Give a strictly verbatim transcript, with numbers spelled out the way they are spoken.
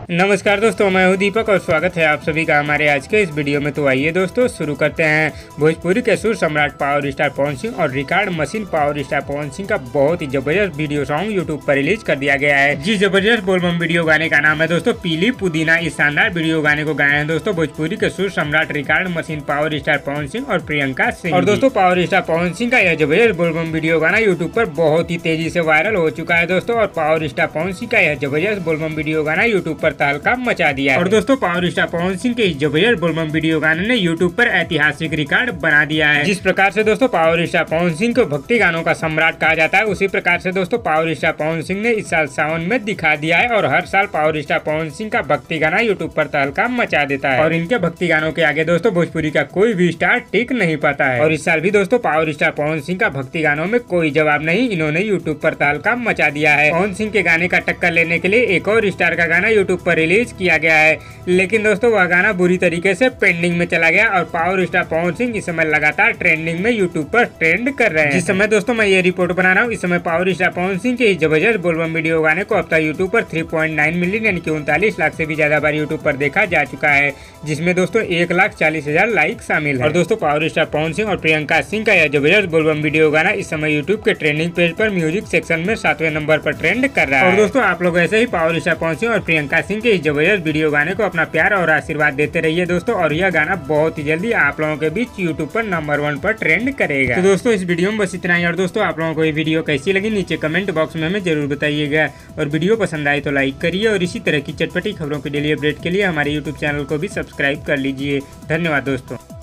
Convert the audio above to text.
नमस्कार दोस्तों, मैं हूं दीपक और स्वागत है आप सभी का हमारे आज के इस वीडियो में। तो आइए दोस्तों शुरू करते हैं। भोजपुरी के सुर सम्राट पावर स्टार पवन सिंह और record machine power star Pawan Singh का बहुत ही जबरदस्त वीडियो सॉन्ग यूट्यूब पर रिलीज कर दिया गया है। जिस जबरदस्त बोलबम वीडियो गाने का नाम है दोस्तों पीली पुदीना। इस शानदार वीडियो गाने को गाए हैं दोस्तों भोजपुरी के सुर सम्राट record machine power star Pawan Singh और प्रियंका सिंह। और दोस्तों पावर स्टार पवन सिंह का यह जबरदस्त बोलबम वीडियो गाना यूट्यूब पर बहुत ही तेजी से वायरल हो चुका है दोस्तों। और पावर स्टार पवन सिंह का यह जबरदस्त बोलबम वीडियो गाना यूट्यूब पर तहलका मचा दिया है। और दोस्तों पावर स्टार पवन सिंह के इस जबरदस्त बोलबम वीडियो गाने ने यूट्यूब पर ऐतिहासिक रिकॉर्ड बना दिया है। जिस प्रकार से दोस्तों पावर स्टार पवन सिंह को भक्ति गानों का सम्राट कहा जाता है, उसी प्रकार से दोस्तों पावर स्टार पवन सिंह ने इस साल सावन में दिखा दिया है। और हर साल पावर स्टार पवन सिंह का भक्ति गाना यूट्यूब पर तहलका मचा देता है। और इनके भक्ति गानों के आगे दोस्तों भोजपुरी का कोई भी स्टार टिक नहीं पाता है। और इस साल भी दोस्तों पावर स्टार पवन सिंह का भक्ति गानों में कोई जवाब नहीं, इन्होंने यूट्यूब पर तहलका मचा दिया है। पवन सिंह के गाने का टक्कर लेने के लिए एक और स्टार का गाना यूट्यूब पर रिलीज किया गया है, लेकिन दोस्तों वह गाना बुरी तरीके से पेंडिंग में चला गया। और पावर स्टार पवन सिंह इस समय लगातार ट्रेंडिंग में यूट्यूब पर ट्रेंड कर रहे हैं। जिस समय दोस्तों मैं ये रिपोर्ट बना रहा हूँ, इस समय पावर स्टार पवन सिंह के इस जबरदस्त बोलबम वीडियो गाने को अब तक यूट्यूब पर तीन पॉइंट नौ मिलियन यानी कि उनतालीस लाख से भी ज्यादा बार यूट्यूब पर देखा जा चुका है, जिसमें दोस्तों एक लाख चालीस हजार लाइक शामिल है। और दोस्तों पावर स्टार पवन सिंह और प्रियंका सिंह का यह जबरदस्त बोलबम वीडियो गाना इस समय यूट्यूब के ट्रेंडिंग पेज पर म्यूजिक सेक्शन में सातवें नंबर पर ट्रेंड कर रहा है। और दोस्तों आप लोग ऐसे ही पावर स्टार पवन सिंह और प्रियंका सिंह के इस जबरदस्त वीडियो गाने को अपना प्यार और आशीर्वाद देते रहिए दोस्तों। और यह गाना बहुत ही जल्दी आप लोगों के बीच यूट्यूब पर नंबर वन पर ट्रेंड करेगा। तो दोस्तों इस वीडियो में बस इतना ही। और दोस्तों आप लोगों को ये वीडियो कैसी लगी नीचे कमेंट बॉक्स में हमें जरूर बताइएगा। और वीडियो पसंद आए तो लाइक करिए और इसी तरह की चटपटी खबरों की डेली अपडेट के लिए हमारे यूट्यूब चैनल को भी सब्सक्राइब कर लीजिए। धन्यवाद दोस्तों।